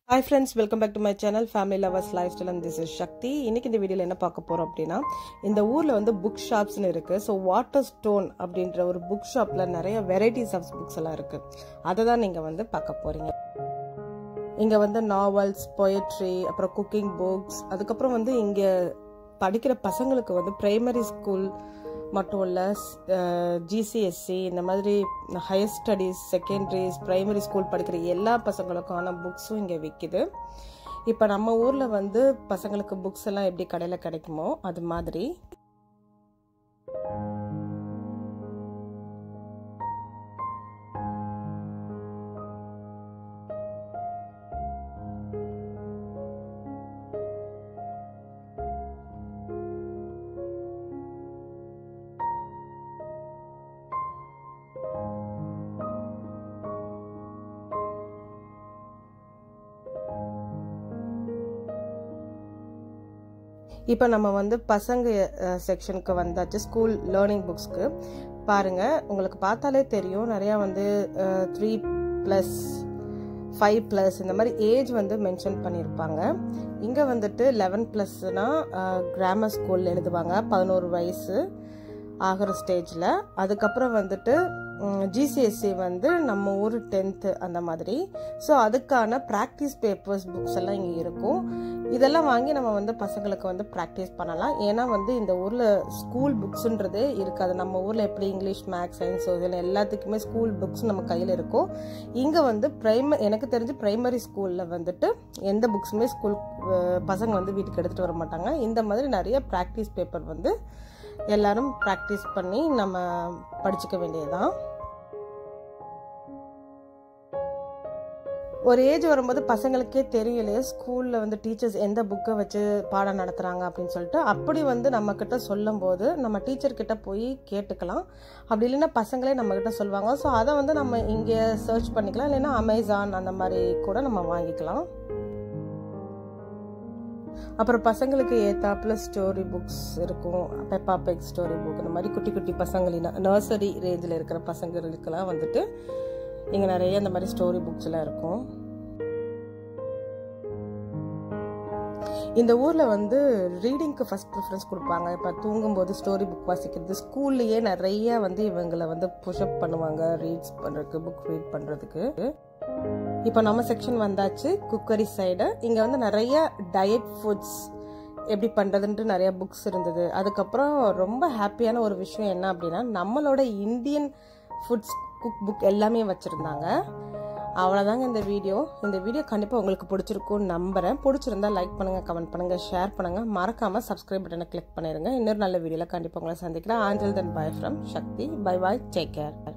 Hi friends, welcome back to my channel Family Lovers Lifestyle and this is Shakti. இன்னைக்கு இந்த வீடியோல என்ன பார்க்க போறோம் அப்படினா இந்த ஊர்ல வந்து book shops னு இருக்கு. So Waterston அப்படிங்கற ஒரு book shopல நிறைய varieties of books எல்லாம் இருக்கு. அத தான் நீங்க வந்து பார்க்க போறீங்க. இங்க வந்து novels, poetry, அப்புறம் cooking books, அதுக்கு அப்புறம் வந்து இங்க படிக்கிற பசங்களுக்கு வந்து primary school மட்டும் இல்ல GCSE இந்த மாதிரி higher studies secondaries primary school படிக்கிற எல்லா பசங்களுக்கான புக்ஸும் இங்கே விற்கிது. இப்போ நம்ம ஊரில் வந்து பசங்களுக்கு புக்ஸ் எல்லாம் எப்படி கடையில் கிடைக்குமோ அது மாதிரி இப்போ நம்ம வந்து பசங்க செக்ஷனுக்கு வந்தாச்சு. ஸ்கூல் லேர்னிங் புக்ஸ்க்கு பாருங்க, உங்களுக்கு பார்த்தாலே தெரியும் நிறைய வந்து 3+ 5+ இந்த மாதிரி ஏஜ் வந்து மென்ஷன் பண்ணியிருப்பாங்க. இங்கே வந்துட்டு 11+னா கிராமர் ஸ்கூல் எழுதுவாங்க 11 வயசு ஆகிற ஸ்டேஜில். அதுக்கப்புறம் வந்துட்டு GCSE வந்து நம்ம ஊர் 10th அந்த மாதிரி. ஸோ அதுக்கான ப்ராக்டிஸ் பேப்பர்ஸ் புக்ஸ் எல்லாம் இங்கே இருக்கும். இதெல்லாம் வாங்கி நம்ம வந்து பசங்களுக்கு வந்து ப்ராக்டிஸ் பண்ணலாம். ஏன்னா வந்து இந்த ஊரில் ஸ்கூல் புக்ஸுன்றதே இருக்காது. நம்ம ஊரில் எப்படி இங்கிலீஷ், மேக்ஸ், சயின்ஸ் இதில் எல்லாத்துக்குமே ஸ்கூல் புக்ஸ் நம்ம கையில் இருக்கும். இங்கே வந்து எனக்கு தெரிஞ்சு பிரைமரி ஸ்கூலில் வந்துட்டு எந்த புக்ஸுமே ஸ்கூல் பசங்க வந்து வீட்டுக்கு எடுத்துகிட்டு வர மாட்டாங்க. இந்த மாதிரி நிறைய ப்ராக்டிஸ் பேப்பர் வந்து எல்லாரும் ப்ராக்டிஸ் பண்ணி நம்ம படிச்சுக்க வேண்டியதுதான். ஒரு ஏஜ் வரும்போது பசங்களுக்கே தெரியலையே ஸ்கூலில் வந்து டீச்சர்ஸ் எந்த புக்கை வச்சு பாடம் நடத்துகிறாங்க அப்படின்னு சொல்லிட்டு, அப்படி வந்து நம்மக்கிட்ட சொல்லும் போது நம்ம டீச்சர்கிட்ட போய் கேட்டுக்கலாம். அப்படி இல்லைன்னா பசங்களே நம்மக்கிட்ட சொல்லுவாங்க. ஸோ அதை வந்து நம்ம இங்கே சர்ச் பண்ணிக்கலாம், இல்லைன்னா அமேசான் அந்த மாதிரி கூட நம்ம வாங்கிக்கலாம். அப்புறம் பசங்களுக்கு ஏத்தாப்புல ஸ்டோரி புக்ஸ் இருக்கும். பெப்பா பெக் ஸ்டோரி புக், இந்த மாதிரி குட்டி குட்டி பசங்களின் நர்சரி ரேஞ்சில் இருக்கிற பசங்களுக்கெல்லாம் வந்துட்டு இங்கே நிறைய இந்த மாதிரி ஸ்டோரி புக்ஸ் எல்லாம் இருக்கும். இந்த ஊரில் வந்து ரீடிங்க்கு ஃபர்ஸ்ட் ப்ரிஃபரன்ஸ் கொடுப்பாங்க. இப்போ தூங்கும்போது ஸ்டோரி புக் வாசிக்கிறது, ஸ்கூல்லையே நிறைய வந்து இவங்களை வந்து புஷ்அப் பண்ணுவாங்க ரீட்ஸ் பண்ணுறதுக்கு, புக் ரீட் பண்ணுறதுக்கு. இப்போ நம்ம செக்ஷன் வந்தாச்சு குக்கரி சைடு. இங்கே வந்து நிறைய டயட் ஃபுட்ஸ் எப்படி பண்ணுறதுன்ட்டு நிறைய புக்ஸ் இருந்தது. அதுக்கப்புறம் ரொம்ப ஹாப்பியான ஒரு விஷயம் என்ன அப்படின்னா, நம்மளோட இந்தியன் ஃபுட்ஸ் குக் புக் எல்லாமே வச்சுருந்தாங்க. அவ்வளோதாங்க இந்த வீடியோ கண்டிப்பாக உங்களுக்கு பிடிச்சிருக்கும்னு நம்புகிறேன். பிடிச்சிருந்தா லைக் பண்ணுங்கள், கமெண்ட் பண்ணுங்கள், ஷேர் பண்ணுங்கள், மறக்காமல் சப்ஸ்கிரைப் பட்டனை கிளிக் பண்ணிடுங்க. இன்னொரு நல்ல வீடியோவில் கண்டிப்பாக உங்களை சந்திக்கிறேன். Until then, bye from Shakti. Bye bye, take care.